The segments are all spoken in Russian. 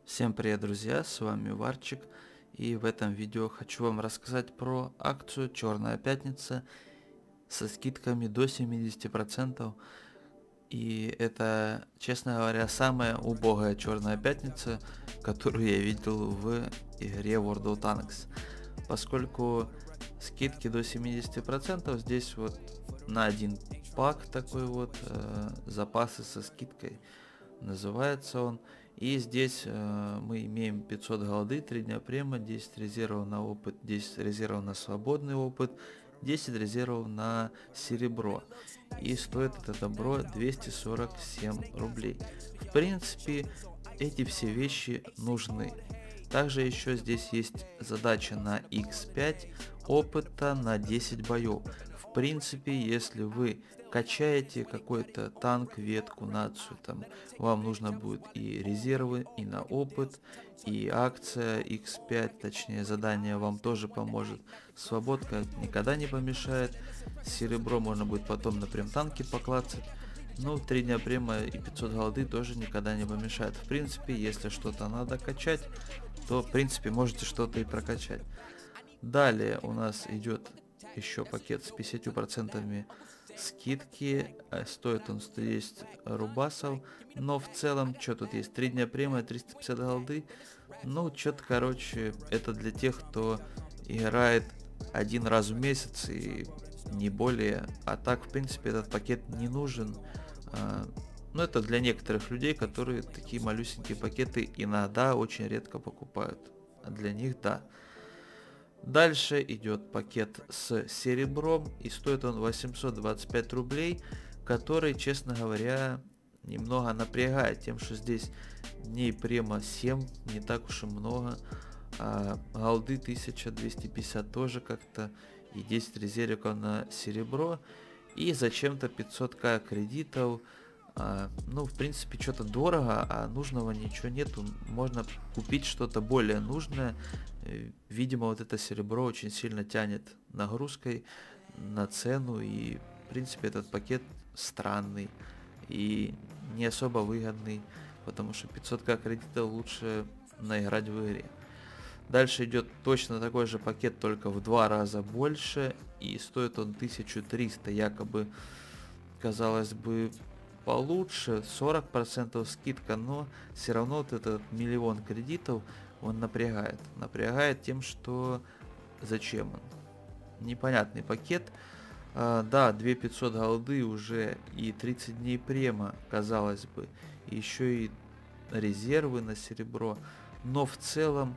Всем привет, друзья, с вами Варчик, и в этом видео хочу вам рассказать про акцию «Черная пятница» со скидками до 70%. И это, честно говоря, самая убогая «Черная пятница», которую я видел в игре World of Tanks. Поскольку скидки до 70%, здесь вот на один пак такой вот, запасы со скидкой называется он. И здесь мы имеем 500 голды, 3 дня према, 10 резервов на опыт, 10 резервов на свободный опыт, 10 резервов на серебро. И стоит это добро 247 рублей. В принципе, эти все вещи нужны. Также еще здесь есть задача на x5 опыта на 10 боев. В принципе, если вы качаете какой-то танк, ветку, нацию, там вам нужно будет и резервы, и на опыт, и акция x5, точнее задание вам тоже поможет. Свободка никогда не помешает. Серебро можно будет потом на прем-танке поклацать. Ну, 3 дня према и 500 голды тоже никогда не помешает. В принципе, если что-то надо качать, то в принципе можете что-то и прокачать. Далее у нас идет еще пакет с 50% скидки. Стоит он 110 рубасов. Но в целом, что тут есть? 3 дня према, 350 голды. Ну, что-то, короче, это для тех, кто играет один раз в месяц и не более. А так, в принципе, этот пакет не нужен. Но это для некоторых людей, которые такие малюсенькие пакеты иногда очень редко покупают. А для них да. Дальше идет пакет с серебром, и стоит он 825 рублей, который, честно говоря, немного напрягает тем, что здесь дней према 7, не так уж и много, а голды 1250 тоже как-то, и 10 резервиков на серебро, и зачем-то 500к кредитов. Ну, в принципе, что-то дорого, а нужного ничего нету. Можно купить что-то более нужное. Видимо, вот это серебро очень сильно тянет нагрузкой на цену. И, в принципе, этот пакет странный и не особо выгодный, потому что 500к кредитов лучше наиграть в игре. Дальше идет точно такой же пакет, только в 2 раза больше. И стоит он 1300, якобы, казалось бы, получше, 40% скидка, но все равно вот этот миллион кредитов, он напрягает. Напрягает тем, что зачем он? Непонятный пакет. Да, 2500 голды уже и 30 дней према, казалось бы. Еще и резервы на серебро. Но в целом,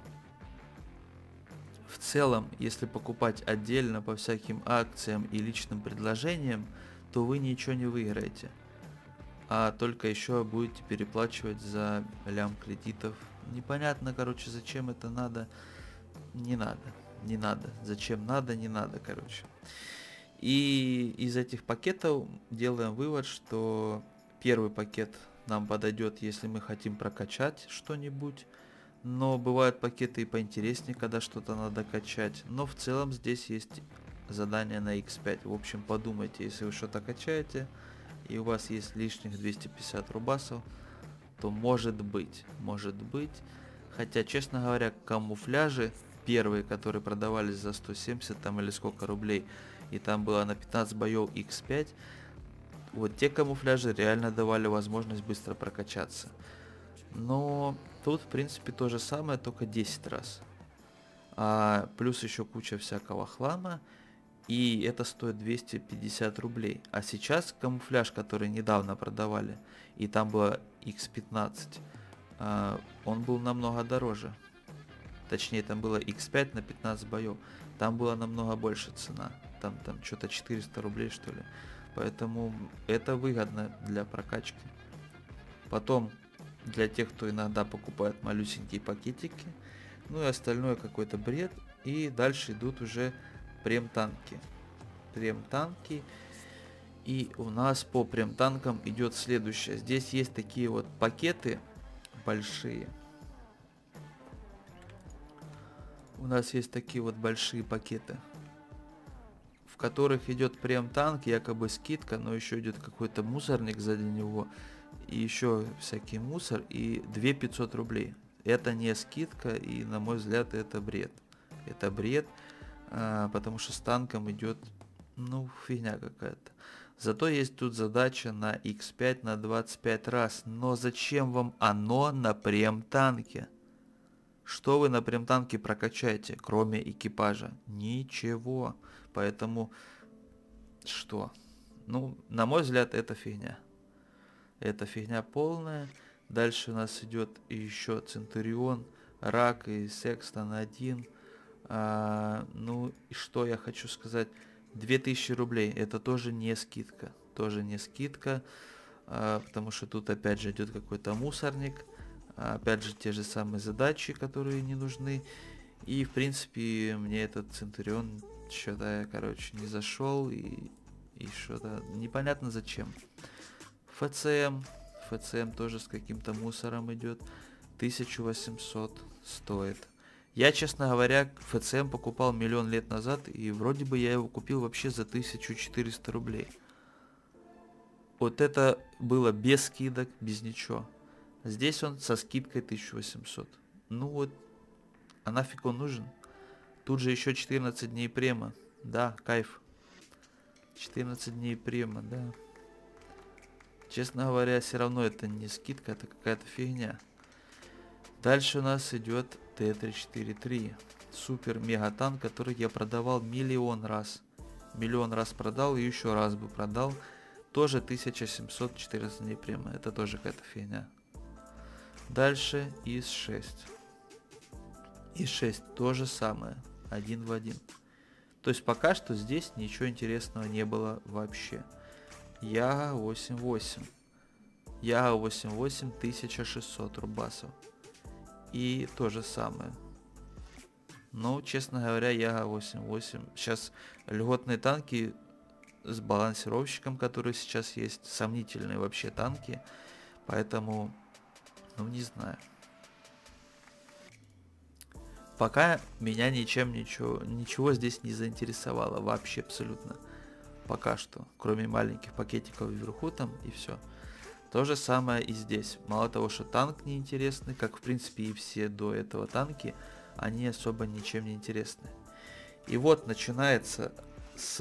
если покупать отдельно по всяким акциям и личным предложениям, то вы ничего не выиграете. А только еще будете переплачивать за лям кредитов. Непонятно, короче, зачем это надо. Не надо, не надо. Зачем надо, не надо, короче. И из этих пакетов делаем вывод, что первый пакет нам подойдет, если мы хотим прокачать что-нибудь. Но бывают пакеты и поинтереснее, когда что-то надо качать. Но в целом здесь есть задание на x5. В общем, подумайте, если вы что-то качаете и у вас есть лишних 250 рубасов, то может быть, хотя, честно говоря, камуфляжи первые, которые продавались за 170 там или сколько рублей, и там было на 15 боев x5, вот те камуфляжи реально давали возможность быстро прокачаться. Но тут, в принципе, то же самое, только 10 раз. Плюс еще куча всякого хлама. И это стоит 250 рублей. А сейчас камуфляж, который недавно продавали, и там было x15, он был намного дороже. Точнее, там было x5 на 15 боев. Там была намного больше цена. Там что-то 400 рублей, что ли. Поэтому это выгодно для прокачки. Потом, для тех, кто иногда покупает малюсенькие пакетики, ну и остальное какой-то бред. И дальше идут уже прем-танки. И у нас по прем-танкам идет следующее. Здесь есть такие вот пакеты большие. У нас есть такие вот большие пакеты, в которых идет прем-танк, якобы скидка, но еще идет какой-то мусорник сзади него, и еще всякий мусор, и 2500 рублей. это не скидка, и на мой взгляд это бред. Это бред, потому что с танком идет, ну, фигня какая-то. Зато есть тут задача на X5 на 25 раз. Но зачем вам оно на прем-танке? Что вы на прем-танке прокачаете, кроме экипажа? Ничего. Поэтому, что? Ну, на мой взгляд, это фигня. Это фигня полная. Дальше у нас идет еще Центурион, Рак и Секстон 1. Ну, и что я хочу сказать? 2000 рублей. Это тоже не скидка. Тоже не скидка. Потому что тут опять же идет какой-то мусорник. Опять же те же самые задачи, которые не нужны. И в принципе мне этот Центурион что-то, короче, не зашел. И что-то непонятно зачем. ФЦМ тоже с каким-то мусором идет. 1800 стоит. Я, честно говоря, ФЦМ покупал миллион лет назад, и вроде бы я его купил вообще за 1400 рублей. Вот это было без скидок, без ничего. Здесь он со скидкой 1800. Ну вот, а нафиг он нужен? Тут же еще 14 дней према. Да, кайф. 14 дней према, да. Честно говоря, все равно это не скидка, это какая-то фигня. Дальше у нас идет Т-343. Супер мега танк, который я продавал миллион раз. Миллион раз продал и еще раз бы продал. Тоже 1714 дней према. Это тоже какая-то фигня. Дальше ИС-6. ИС-6 то же самое. Один в один. То есть пока что здесь ничего интересного не было вообще. Яга 8.8. Яга 8.8 1600 рубасов. И то же самое. Ну, честно говоря, Яга 8.8. Сейчас льготные танки с балансировщиком, который сейчас есть. Сомнительные вообще танки. Поэтому, ну, не знаю. Пока меня ничего здесь не заинтересовало. Вообще абсолютно. Пока что. Кроме маленьких пакетиков вверху там и все. То же самое и здесь. Мало того, что танк неинтересный, как в принципе и все до этого танки, они особо ничем не интересны. И вот начинается с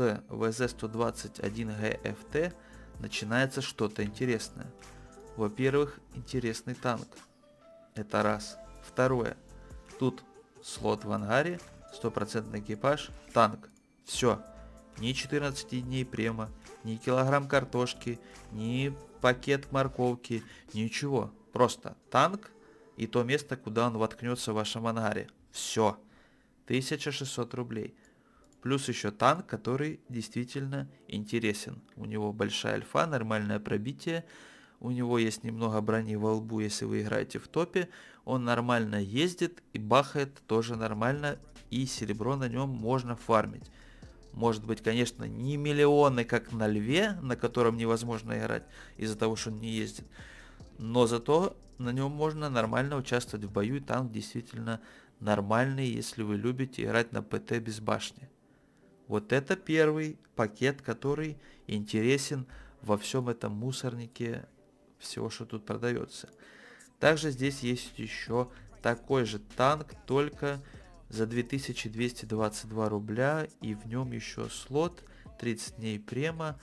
ВЗ-121ГФТ, начинается что-то интересное. Во-первых, интересный танк. Это раз. Второе. Тут слот в ангаре, 100% экипаж, танк. Все. Ни 14 дней према, ни килограмм картошки, ни пакет морковки, ничего. Просто танк и то место, куда он воткнется в вашем ангаре. Все. 1600 рублей. Плюс еще танк, который действительно интересен. У него большая альфа, нормальное пробитие. У него есть немного брони во лбу, если вы играете в топе. Он нормально ездит и бахает тоже нормально. И серебро на нем можно фармить. Может быть, конечно, не миллионы, как на льве, на котором невозможно играть из-за того, что он не ездит. Но зато на нем можно нормально участвовать в бою. И танк действительно нормальный, если вы любите играть на ПТ без башни. Вот это первый пакет, который интересен во всем этом мусорнике всего, что тут продается. Также здесь есть еще такой же танк, только за 2222 рубля, и в нем еще слот, 30 дней према,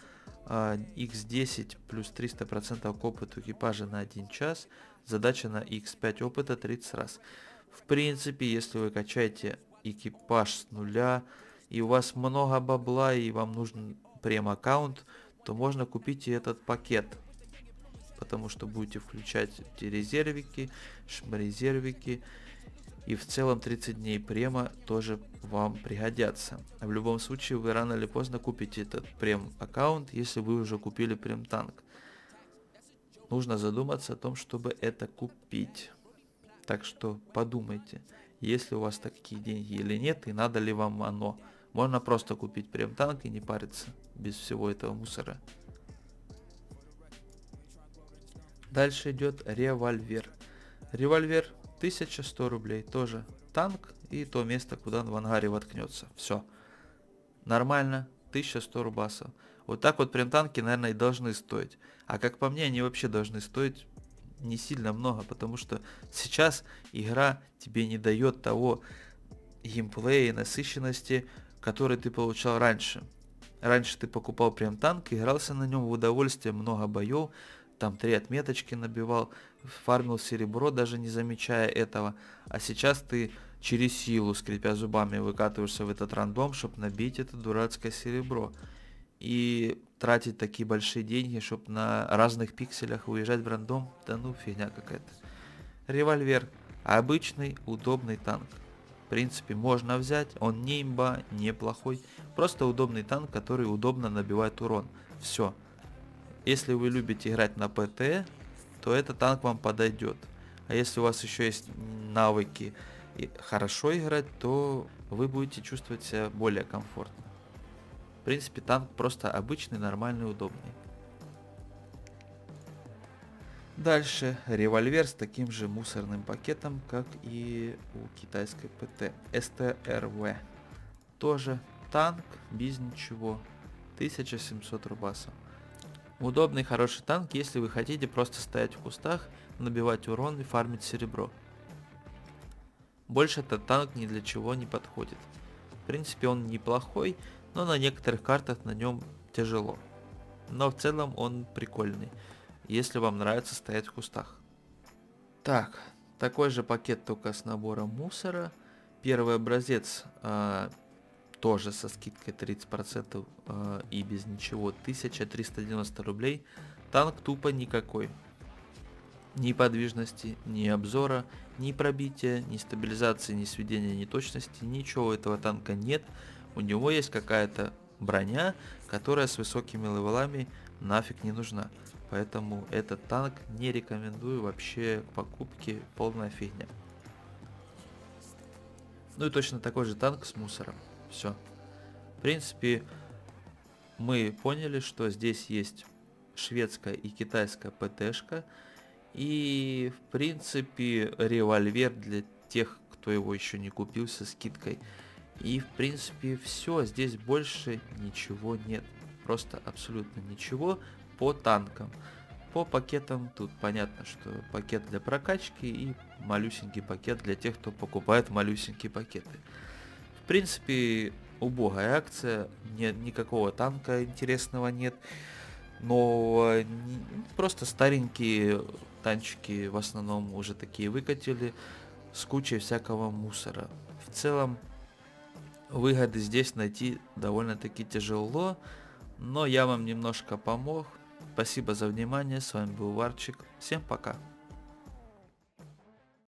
x10 плюс 300% к опыту экипажа на 1 час, задача на x5 опыта 30 раз. В принципе, если вы качаете экипаж с нуля, и у вас много бабла, и вам нужен прем-аккаунт, то можно купить и этот пакет. Потому что будете включать эти резервики, шмарезервики. И в целом 30 дней према тоже вам пригодятся. В любом случае вы рано или поздно купите этот прем-аккаунт, если вы уже купили прем-танк. Нужно задуматься о том, чтобы это купить. Так что подумайте, есть ли у вас такие деньги или нет, и надо ли вам оно. Можно просто купить прем-танк и не париться без всего этого мусора. Дальше идет револьвер. Револьвер 1100 рублей. Тоже танк и то место, куда он в ангаре воткнется. Все. Нормально. 1100 рубасов. Вот так вот прем-танки, наверное, и должны стоить. А как по мне, они вообще должны стоить не сильно много, потому что сейчас игра тебе не дает того геймплея и насыщенности, который ты получал раньше. Раньше ты покупал прям танк, игрался на нем в удовольствие, много боев, там 3 отметочки набивал, фармил серебро, даже не замечая этого. А сейчас ты через силу, скрипя зубами, выкатываешься в этот рандом, чтобы набить это дурацкое серебро. И тратить такие большие деньги, чтобы на разных пикселях уезжать в рандом, да ну фигня какая-то. Револьвер. Обычный удобный танк. В принципе, можно взять, он не имба, не плохой, просто удобный танк, который удобно набивает урон. Все. Если вы любите играть на ПТ, то этот танк вам подойдет. А если у вас еще есть навыки и хорошо играть, то вы будете чувствовать себя более комфортно. В принципе, танк просто обычный, нормальный, удобный. Дальше револьвер с таким же мусорным пакетом, как и у китайской ПТ. СТРВ. Тоже танк без ничего. 1700 рубасов. Удобный, хороший танк, если вы хотите просто стоять в кустах, набивать урон и фармить серебро. Больше этот танк ни для чего не подходит. В принципе, он неплохой, но на некоторых картах на нем тяжело. Но в целом он прикольный, если вам нравится стоять в кустах. Так, такой же пакет, только с набором мусора. Первый образец тоже со скидкой 30% и без ничего, 1390 рублей. Танк тупо никакой. Ни подвижности, ни обзора, ни пробития, ни стабилизации, ни сведения, ни точности, ничего у этого танка нет. У него есть какая-то броня, которая с высокими левелами нафиг не нужна. Поэтому этот танк не рекомендую вообще к покупке, полная фигня. Ну и точно такой же танк с мусором. Все. В принципе, мы поняли, что здесь есть шведская и китайская ПТшка. И в принципе револьвер для тех, кто его еще не купил со скидкой. И в принципе все, здесь больше ничего нет. Просто абсолютно ничего по танкам. По пакетам тут понятно, что пакет для прокачки и малюсенький пакет для тех, кто покупает малюсенькие пакеты. В принципе, убогая акция, нет никакого танка интересного нет. Но просто старенькие танчики в основном уже такие выкатили с кучей всякого мусора. В целом выгоды здесь найти довольно-таки тяжело, но я вам немножко помог. Спасибо за внимание, с вами был Варчик, всем пока.